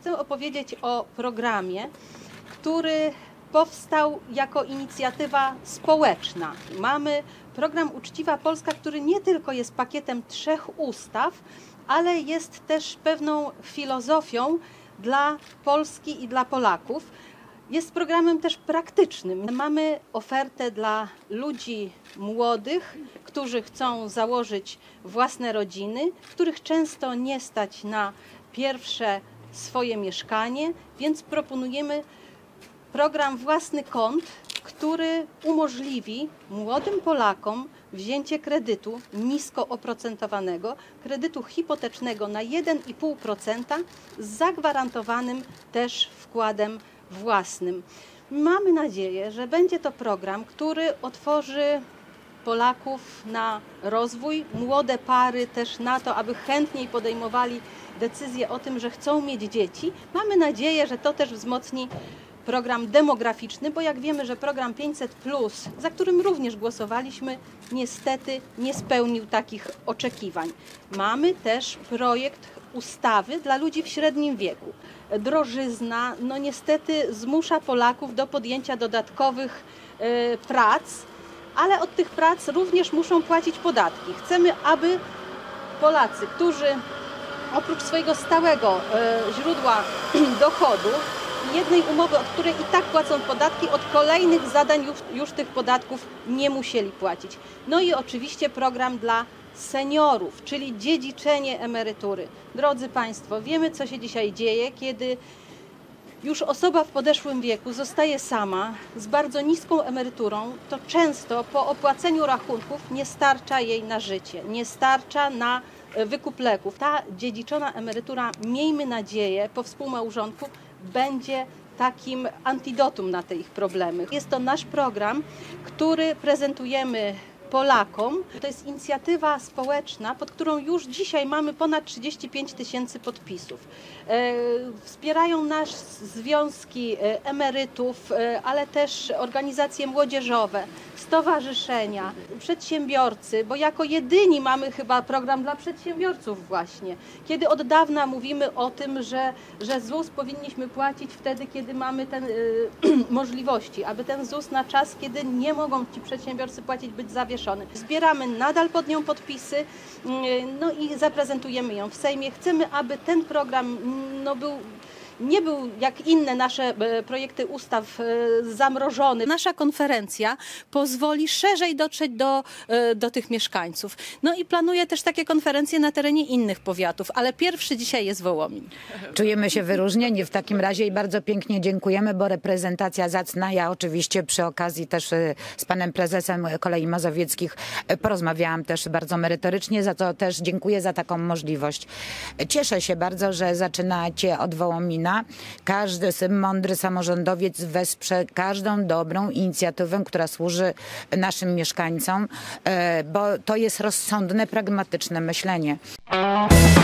Chcę opowiedzieć o programie, który powstał jako inicjatywa społeczna. Mamy program Uczciwa Polska, który nie tylko jest pakietem 3 ustaw, ale jest też pewną filozofią dla Polski i dla Polaków. Jest programem też praktycznym. Mamy ofertę dla ludzi młodych, którzy chcą założyć własne rodziny, których często nie stać na pierwsze swoje mieszkanie, więc proponujemy program Własny Kąt, który umożliwi młodym Polakom wzięcie kredytu nisko oprocentowanego, kredytu hipotecznego na 1,5% z zagwarantowanym też wkładem własnym. Mamy nadzieję, że będzie to program, który otworzy Polaków na rozwój, młode pary też na to, aby chętniej podejmowali decyzję o tym, że chcą mieć dzieci. Mamy nadzieję, że to też wzmocni program demograficzny, bo jak wiemy, że program 500+, za którym również głosowaliśmy, niestety nie spełnił takich oczekiwań. Mamy też projekt ustawy dla ludzi w średnim wieku. Drożyzna niestety zmusza Polaków do podjęcia dodatkowych prac, ale od tych prac również muszą płacić podatki. Chcemy, aby Polacy, którzy oprócz swojego stałego źródła dochodu, jednej umowy, od której i tak płacą podatki, od kolejnych zadań już tych podatków nie musieli płacić. No i oczywiście program dla seniorów, czyli dziedziczenie emerytury. Drodzy Państwo, wiemy, co się dzisiaj dzieje, kiedy już osoba w podeszłym wieku zostaje sama z bardzo niską emeryturą, to często po opłaceniu rachunków nie starcza jej na życie, nie starcza na wykup leków. Ta dziedziczona emerytura, miejmy nadzieję, po współmałżonku będzie takim antidotum na te ich problemy. Jest to nasz program, który prezentujemy Polakom. To jest inicjatywa społeczna, pod którą już dzisiaj mamy ponad 35 000 podpisów. Wspierają nas związki emerytów, ale też organizacje młodzieżowe, stowarzyszenia, przedsiębiorcy, bo jako jedyni mamy chyba program dla przedsiębiorców właśnie. Kiedy od dawna mówimy o tym, że ZUS powinniśmy płacić wtedy, kiedy mamy te możliwości, aby ten ZUS na czas, kiedy nie mogą ci przedsiębiorcy płacić, być zawieszony. Zbieramy nadal pod nią podpisy, i zaprezentujemy ją w Sejmie. Chcemy, aby ten program nie był jak inne nasze projekty ustaw zamrożony. Nasza konferencja pozwoli szerzej dotrzeć do tych mieszkańców. No i planuję też takie konferencje na terenie innych powiatów, ale pierwszy dzisiaj jest Wołomin. Czujemy się wyróżnieni w takim razie i bardzo pięknie dziękujemy, bo reprezentacja zacna. Ja oczywiście przy okazji też z panem prezesem Kolei Mazowieckich porozmawiałam też bardzo merytorycznie, za co też dziękuję za taką możliwość. Cieszę się bardzo, że zaczynacie od Wołomina. Każdy mądry samorządowiec wesprze każdą dobrą inicjatywę, która służy naszym mieszkańcom, bo to jest rozsądne, pragmatyczne myślenie.